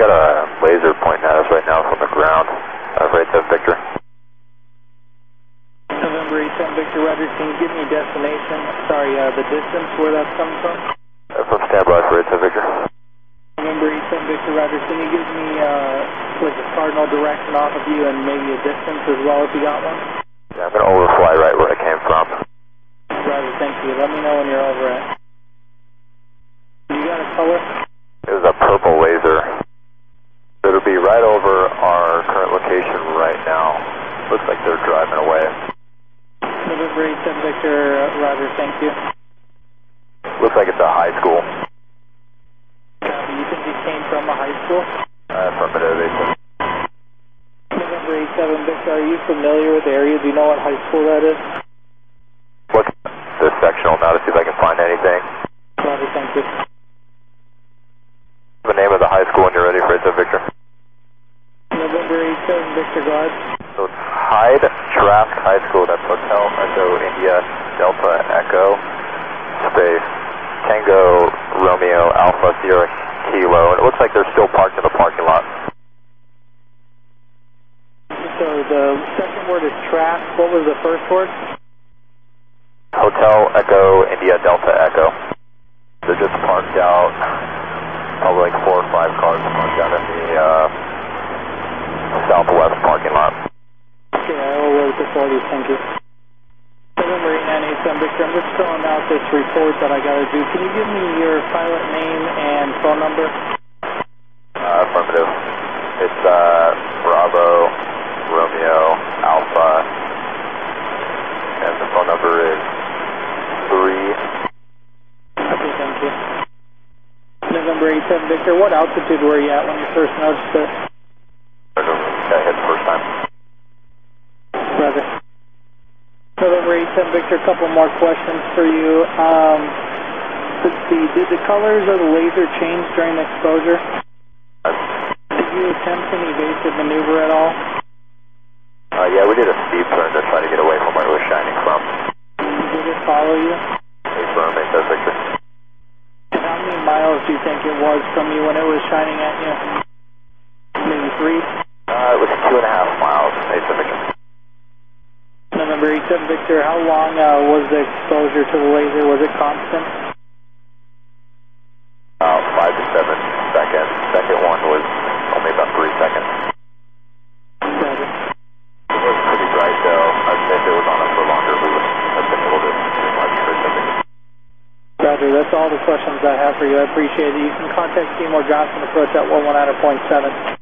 got a laser pointing at us right now from the ground. Right there, Victor. November 87 Victor, Roger. Can you give me destination? Sorry, the distance where that's coming from? From standby for right there, Victor. November 87 Victor, Roger. Can you give me like a cardinal direction off of you and maybe a distance as well if you got one? Yeah, I'm going to overfly right where I came from. Roger, thank you. Let me know when you're over it. You got a color? It was a purple laser. It'll be right over our current location right now. Looks like they're driving away. November 87 Victor, Roger, thank you. Looks like it's a high school. You think he came from a high school? Affirmative, 87. November 87 Victor, are you familiar with the area? Do you know what high school that is? Look at the sectional now to see if I can find anything. Roger, thank you. The name of the high school when you're ready for it, Victor. November 87 Victor, go ahead. So it's Hyde Trask High School. That's Hotel Echo India Delta Echo space Tango Romeo Alpha Sierra Kilo. And it looks like they're still parked in the parking lot. So the second word is Trask. What was the first word? Hotel Echo India Delta Echo. They're just parked out. Probably like 4 or 5 cars parked down in the southwest parking lot. Okay, I will road authorities, thank you. November 8987 Victor, I'm just filling out this report that I got to do. Can you give me your pilot name and phone number? Affirmative. It's Bravo Romeo Alpha, and the phone number is 3. Okay, thank you. November 87 Victor, what altitude were you at when you first noticed it? Got hit the first time. Roger. November 87 Victor, a couple more questions for you. Let's see, did the colors of the laser change during exposure? Did you attempt any evasive maneuver at all? Yeah, we did a steep turn to try to get away from where it was shining from. Did it follow you? Affirm, it says Victor. How many miles do you think it was from you when it was shining at you? Maybe 3? It was 2.5 miles, Victor. November 87 Victor, how long was the exposure to the laser? Was it constant? 5 to 7 seconds. Second one was only about 3 seconds. Roger. It was pretty bright though. I'd say if it was on us for longer, we would have been able to do much for something. Roger, that's all the questions I have for you. I appreciate it. You can contact Seymour Johnson, approach at 119.7.